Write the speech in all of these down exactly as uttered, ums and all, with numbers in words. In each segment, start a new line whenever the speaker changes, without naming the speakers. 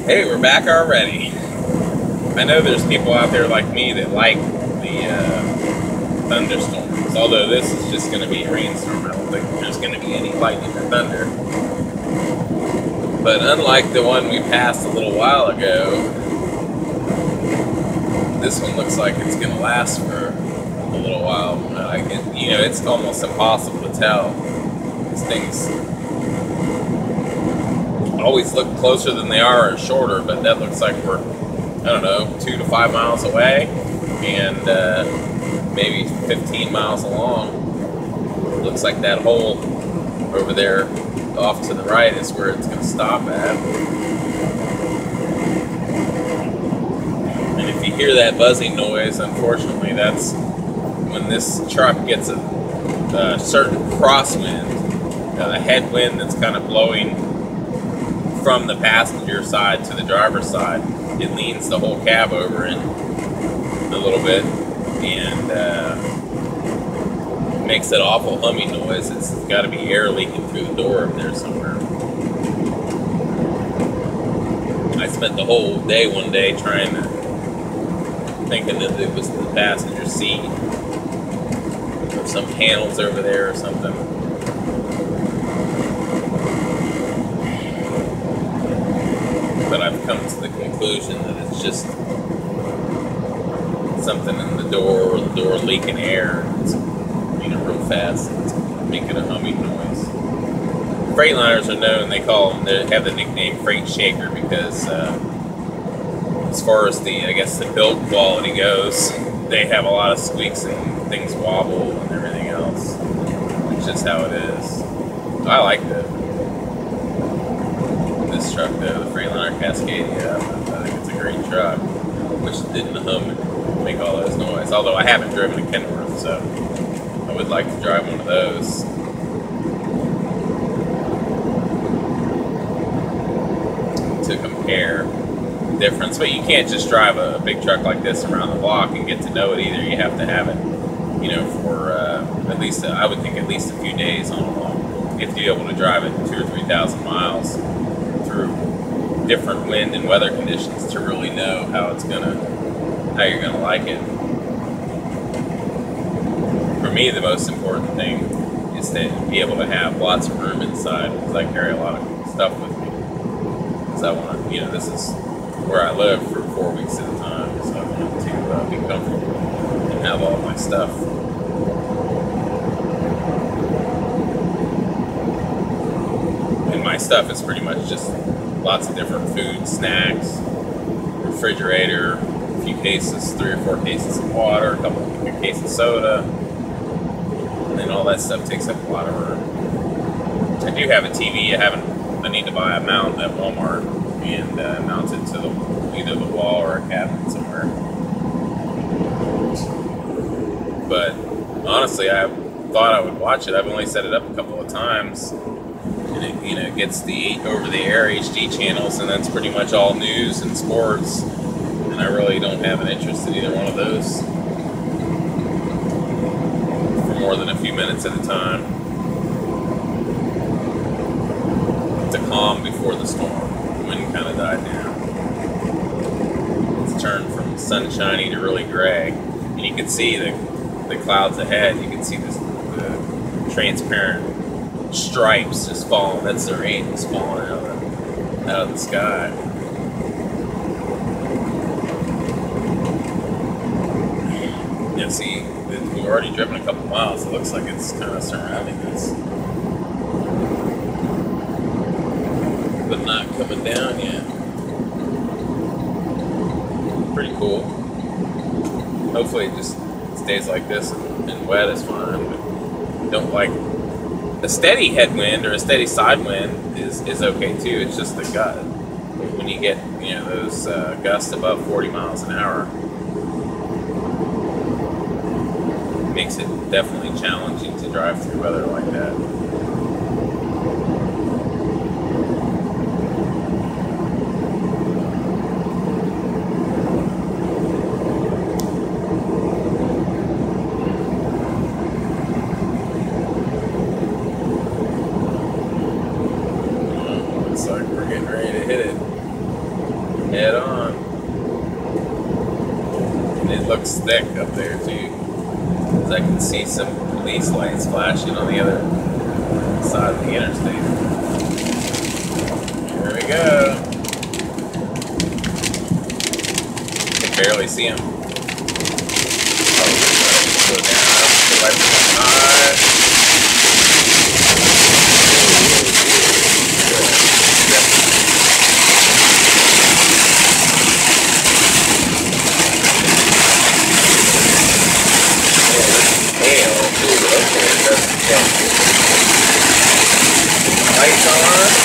Hey, we're back already. I know there's people out there like me that like the uh, thunderstorms, although this is just going to be a rainstorm. I don't think there's going to be any lightning or thunder. But unlike the one we passed a little while ago, this one looks like it's going to last for a little while. I get, you know, it's almost impossible to tell. These things always look closer than they are or shorter, but that looks like we're, I don't know, two to five miles away, and uh, maybe fifteen miles along. Looks like that hole over there off to the right is where it's going to stop at. And if you hear that buzzing noise, unfortunately, that's when this truck gets a, a certain crosswind, a headwind that's kind of blowing from the passenger side to the driver's side. It leans the whole cab over in a little bit and uh, makes that awful humming noise. It's got to be air leaking through the door up there somewhere. I spent the whole day one day trying to, thinking that it was the passenger seat or some panels over there or something. But I've come to the conclusion that it's just something in the door or the door leaking air. It's, you know, real fast. It's making a humming noise. Freightliners are known, they call them, they have the nickname Freight Shaker because uh, as far as the, I guess, the build quality goes, they have a lot of squeaks and things wobble and everything else. It's just how it is. I like it. This truck though, the Freightliner Cascadia, I think it's a great truck. Wish it didn't hum and make all those noise. Although I haven't driven a Kenworth, so I would like to drive one of those. To compare the difference, but you can't just drive a, a big truck like this around the block and get to know it either. You have to have it, you know, for uh, at least, uh, I would think at least a few days on a long. You have to be able to drive it two or three thousand miles through different wind and weather conditions to really know how it's gonna, how you're gonna like it. For me, the most important thing is to be able to have lots of room inside because I carry a lot of stuff with me. Because I want to, you know, this is where I live for four weeks at a time, so I want to uh, be comfortable and have all my stuff. My stuff is pretty much just lots of different food, snacks, refrigerator, a few cases, three or four cases of water, a couple of cases of soda, and then all that stuff takes up a lot of room. I do have a T V. I haven't. I need to buy a mount at Walmart and uh, mount it to the, either the wall or a cabinet somewhere. But honestly, I thought I would watch it. I've only set it up a couple of times. And it, you know, gets the over-the-air H D channels, and that's pretty much all news and sports. And I really don't have an interest in either one of those for more than a few minutes at a time. It's a calm before the storm. The wind kind of died down. It's turned from sunshiny to really gray, and you can see the the clouds ahead. You can see this the transparent stripes just falling. That's the rain just falling out of the, out of the sky. Yeah, see, we've already driven a couple miles. It looks like it's kind of surrounding us, but not coming down yet. Pretty cool. Hopefully it just stays like this and, and wet is fine, but don't like a steady headwind or a steady side wind is, is okay too. It's just the gut. When you get, you know, those uh, gusts above forty miles an hour, it makes it definitely challenging to drive through weather like that. Looks like we're getting ready to hit it. Head on. And it looks thick up there too. Because I can see some police lights flashing on the other side of the interstate. Here we go. You can barely see them. Oh, go down. The lights are high. Lights on.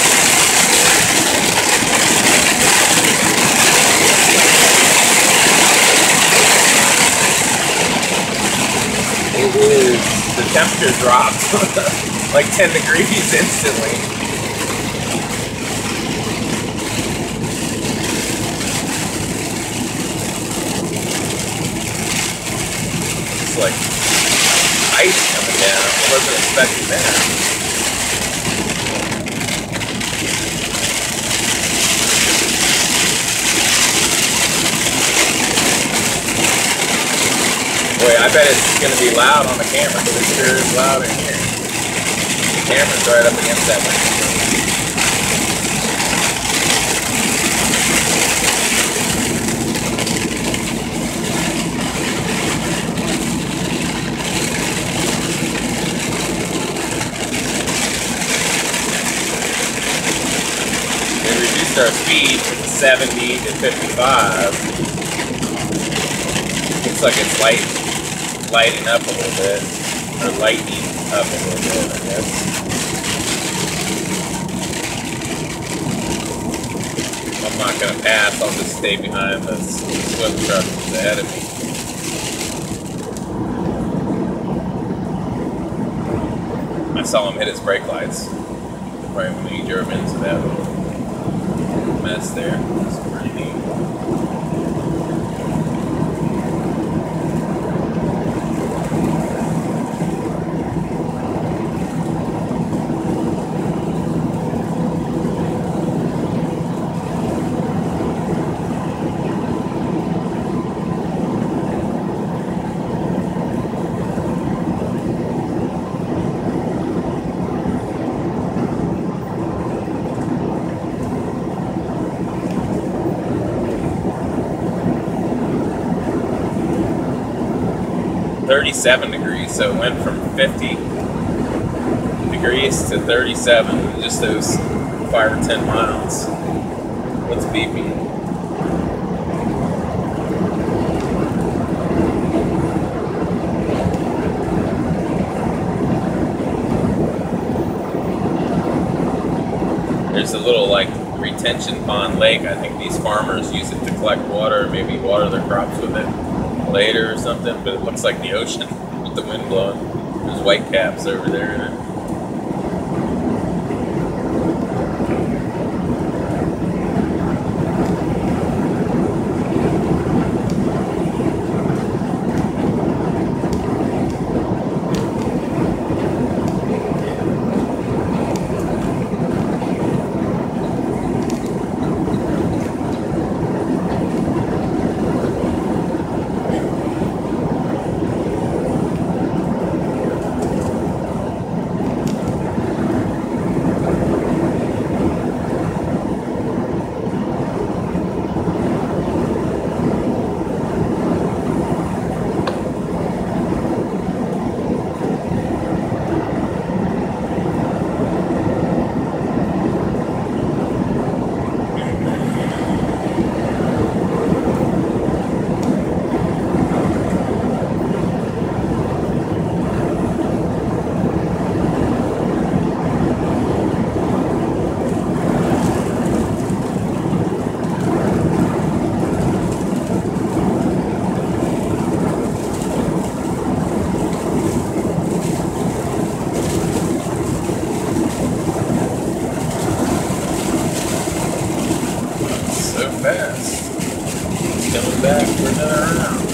It is, the temperature dropped like ten degrees instantly. It's like ice coming down. I wasn't expecting that. Boy, I bet it's going to be loud on the camera, because it sure is loud in here. The camera's right up against that window. They reduced our speed from seventy to fifty-five. Looks like it's light. Lighting up a little bit, or lightening up a little bit, I guess. I'm not going to pass, I'll just stay behind the swim truck that's ahead of me. I saw him hit his brake lights right when he drove into that little mess there. It's pretty neat. thirty-seven degrees, so it went from fifty degrees to thirty-seven in just those five or ten miles. What's beeping? There's a little like retention pond lake. I think these farmers use it to collect water, maybe water their crops with it later or something, but it looks like the ocean with the wind blowing. There's white caps over there in it. Fast. Coming back for another round.